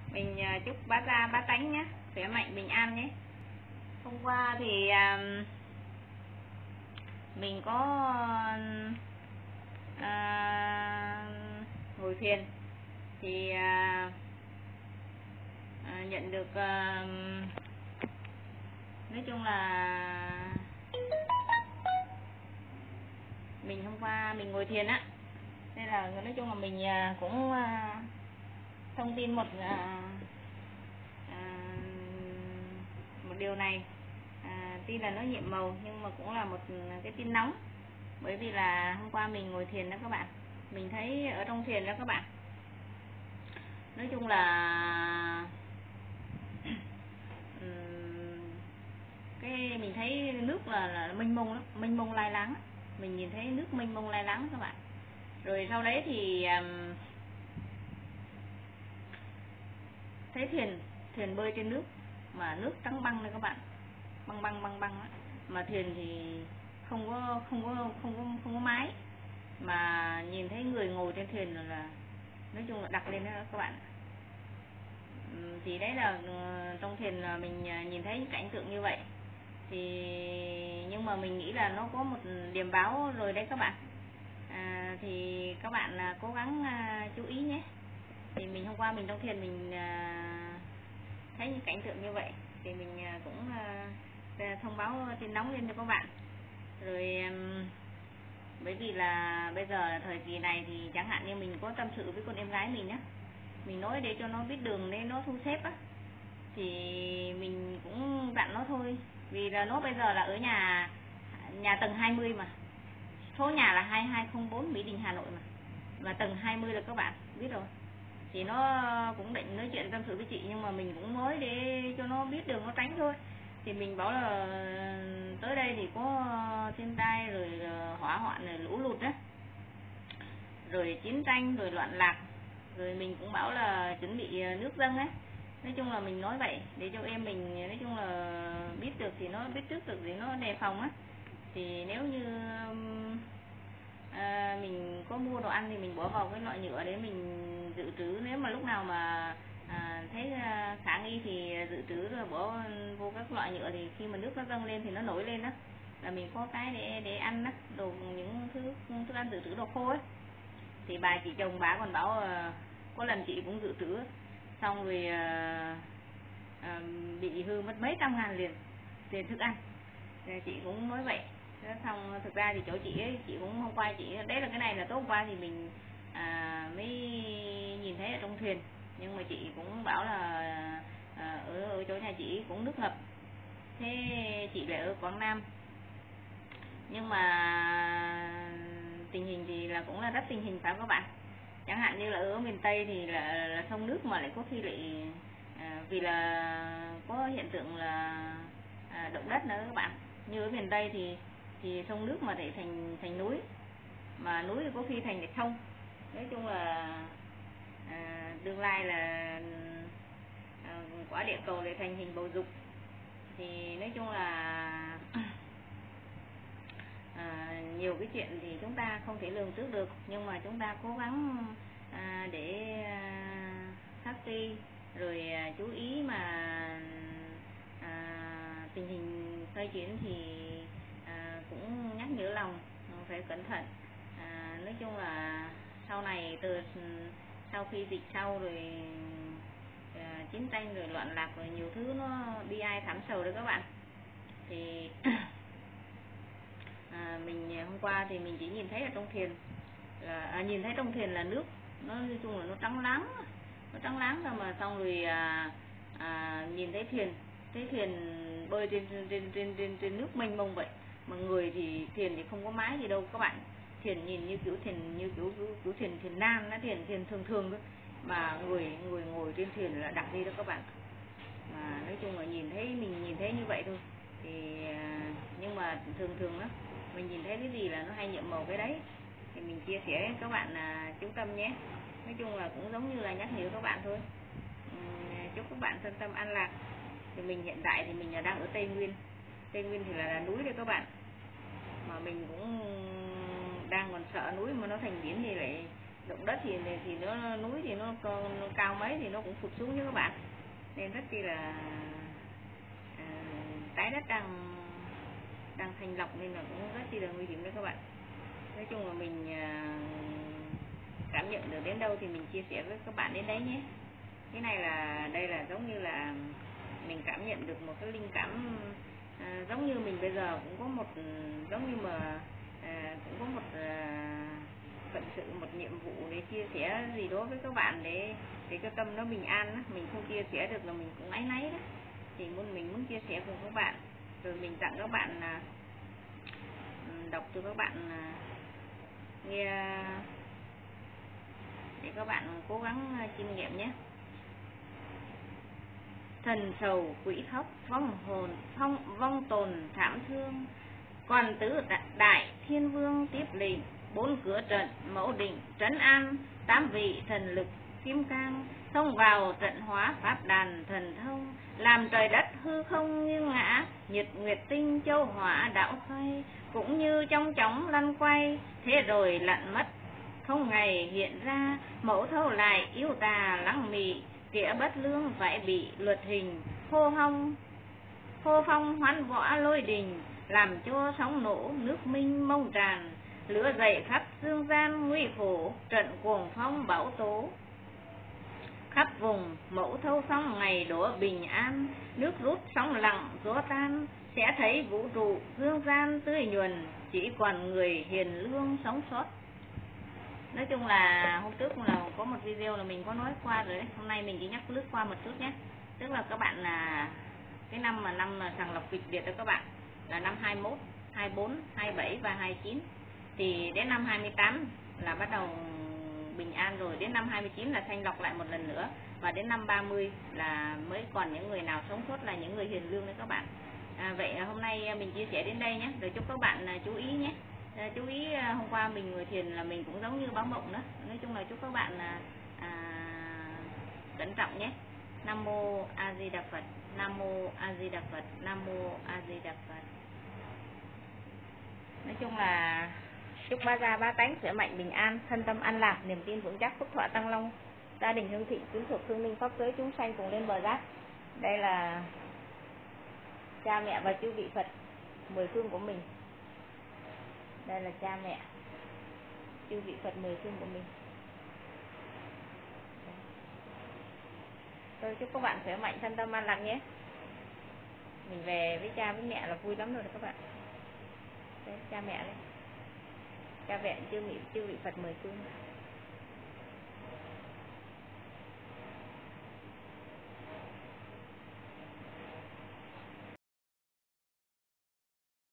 Mình chúc bá gia bá tánh nhé, khỏe mạnh bình an nhé. Hôm qua thì mình có ngồi thiền thì nhận được nói chung là mình hôm qua mình ngồi thiền á, nên là nói chung là mình cũng thông tin một điều này, tuy là nó nhiệm màu nhưng mà cũng là một cái tin nóng. Bởi vì là hôm qua mình ngồi thiền đó các bạn, mình thấy ở trong thiền đó các bạn, nói chung là cái mình thấy nước là mênh mông lắm, mênh mông lai láng. Mình nhìn thấy nước mênh mông lai láng các bạn. Rồi sau đấy thì thấy thuyền bơi trên nước, mà nước trắng băng đấy các bạn, băng đó. Mà thuyền thì không có mái, mà nhìn thấy người ngồi trên thuyền là nói chung là đặt lên đó các bạn. Thì đấy là trong thuyền là mình nhìn thấy những cảnh tượng như vậy. Thì nhưng mà mình nghĩ là nó có một điểm báo rồi đấy các bạn. Thì các bạn cố gắng chú ý nhé. Thì mình hôm qua mình trong thiền mình thấy những cảnh tượng như vậy, thì mình cũng thông báo tin nóng lên cho các bạn. Rồi bởi vì là bây giờ thời kỳ này thì chẳng hạn như mình có tâm sự với con em gái mình nhé, mình nói để cho nó biết đường để nó thu xếp á, thì mình cũng dặn nó thôi. Vì là nó bây giờ là ở nhà tầng 20 mà, số nhà là 2204 Mỹ Đình Hà Nội mà tầng 20 là các bạn biết rồi. Thì nó cũng định nói chuyện tâm sự với chị, nhưng mà mình cũng nói để cho nó biết đường nó tránh thôi. Thì mình bảo là tới đây thì có thiên tai, rồi hỏa hoạn, rồi lũ lụt á, rồi chiến tranh, rồi loạn lạc, rồi mình cũng bảo là chuẩn bị nước dâng ấy. Nói chung là mình nói vậy để cho em mình nói chung là biết được, thì nó biết trước được thì nó đề phòng á. Thì nếu như mình có mua đồ ăn thì mình bỏ vào cái loại nhựa để mình dự trữ, nếu mà lúc nào mà thấy khả nghi thì dự trữ, rồi bỏ vô các loại nhựa, thì khi mà nước nó dâng lên thì nó nổi lên đó là mình có cái để ăn đó, đồ những thức ăn dự trữ đồ khô ấy. Thì bà chị chồng bà còn bảo có lần chị cũng dự trữ xong rồi bị hư mất mấy trăm ngàn liền tiền thức ăn. Chị cũng nói vậy. Xong thực ra thì chỗ chị ấy, chị cũng hôm qua chị đấy là cái này là tối hôm qua thì mình mới nhìn thấy ở trong thuyền, nhưng mà chị cũng bảo là ở chỗ nhà chị cũng nước ngập. Thế chị lại ở Quảng Nam, nhưng mà tình hình thì là cũng là rất tình hình phải không các bạn. Chẳng hạn như là ở miền Tây thì là sông nước mà lại có khi lại vì là có hiện tượng là động đất nữa các bạn. Như ở miền Tây thì sông nước mà để thành núi, mà núi thì có khi thành được sông. Nói chung là tương lai là quả địa cầu để thành hình bầu dục. Thì nói chung là nhiều cái chuyện thì chúng ta không thể lường trước được, nhưng mà chúng ta cố gắng để khắc ghi, rồi chú ý mà tình hình xoay chuyển thì cũng nhắc nhở lòng phải cẩn thận. Nói chung là sau này sau khi dịch sau rồi chiến tranh, rồi loạn lạc, rồi nhiều thứ nó bi ai thảm sầu đấy các bạn. Thì mình hôm qua thì mình chỉ nhìn thấy ở trong thuyền là nhìn thấy trong thuyền là nước nó nói chung là nó trắng láng ra, mà xong rồi nhìn thấy thuyền bơi trên nước mênh mông vậy, mà người thì thuyền thì không có mái gì đâu các bạn. Thuyền nhìn như kiểu thuyền nan, nó thuyền thường thôi, mà người ngồi trên thuyền là đặt đi đó các bạn. Mà nói chung là mình nhìn thấy như vậy thôi. Thì nhưng mà thường đó mình nhìn thấy cái gì là nó hay nhiệm màu cái đấy, thì mình chia sẻ với các bạn chú tâm nhé. Nói chung là cũng giống như là nhắc nhở các bạn thôi. Chúc các bạn thân tâm an lạc. Thì mình hiện tại thì mình đang ở Tây Nguyên thì là núi đây các bạn, mà mình cũng đang còn sợ núi mà nó thành biển thì lại Động đất thì nó núi thì nó cao mấy thì nó cũng phụt xuống chứ các bạn, nên rất là trái đất đang thanh lọc nên là cũng rất là nguy hiểm đấy các bạn. Nói chung là mình cảm nhận được đến đâu thì mình chia sẻ với các bạn đến đấy nhé. Cái này đây là giống như là mình cảm nhận được một cái linh cảm, giống như mình bây giờ cũng có một giống như mà cũng có một phận sự, một nhiệm vụ để chia sẻ gì đó với các bạn để cái tâm nó bình an đó. Mình không chia sẻ được là mình cũng áy náy đó, thì mình muốn chia sẻ cùng các bạn, rồi mình tặng các bạn đọc cho các bạn nghe để các bạn cố gắng chiêm nghiệm nhé. Thần sầu quỷ khóc, vong tồn thảm thương, quan tứ đại thiên vương tiếp lệnh, 4 cửa trận mẫu định trấn an, 8 vị thần lực kim cang, xông vào trận hóa pháp đàn thần thông, làm trời đất hư không nghiêng ngã, nhật nguyệt tinh châu hỏa đảo xoay, cũng như trong chóng lăn quay, thế rồi lặn mất không ngày hiện ra, mẫu thâu lại yêu tà lăng mị, kẻ bất lương phải bị luật hình, hô phong hoán võ lôi đình, làm cho sóng nổ nước minh mông tràn, lửa dậy khắp dương gian nguy khổ, trận cuồng phong bão tố khắp vùng. Mẫu thâu xong ngày đổ bình an, nước rút sóng lặng gió tan, sẽ thấy vũ trụ dương gian tươi nhuần, chỉ còn người hiền lương sống sót. Nói chung là hôm trước là có một video là mình có nói qua rồi đấy, hôm nay mình chỉ nhắc lướt qua một chút nhé. Tức là các bạn là cái năm sàng lọc kịch Việt đó các bạn, là năm 21, 24, 27 và 29. Thì đến năm 28 là bắt đầu bình an rồi, đến năm 29 là thanh lọc lại một lần nữa, và đến năm 30 là mới còn những người nào sống sót là những người hiền lương đấy các bạn. Vậy hôm nay mình chia sẻ đến đây nhé, rồi chúc các bạn chú ý nhé. Chú ý hôm qua mình ngồi thiền là mình cũng giống như báo mộng đó. Nói chung là chúc các bạn cẩn trọng nhé. Nam mô A Di Đà Phật, Nam mô A Di Đà Phật, Nam mô A Di Đà Phật. Nói chung là chúc ba gia ba tánh khỏe mạnh bình an, thân tâm an lạc, niềm tin vững chắc, phúc thọ tăng long, gia đình hương thịnh, kính thuộc hương linh pháp giới chúng sanh cùng lên bờ giác. Đây là cha mẹ và chư vị Phật mười phương của mình. Đây là cha mẹ chư vị Phật mười phương của mình. Tôi chúc các bạn khỏe mạnh, thân tâm an lạc nhé. Mình về với cha với mẹ là vui lắm rồi đó các bạn. Đây, cha mẹ đây, cha mẹ chư vị Phật mười phương.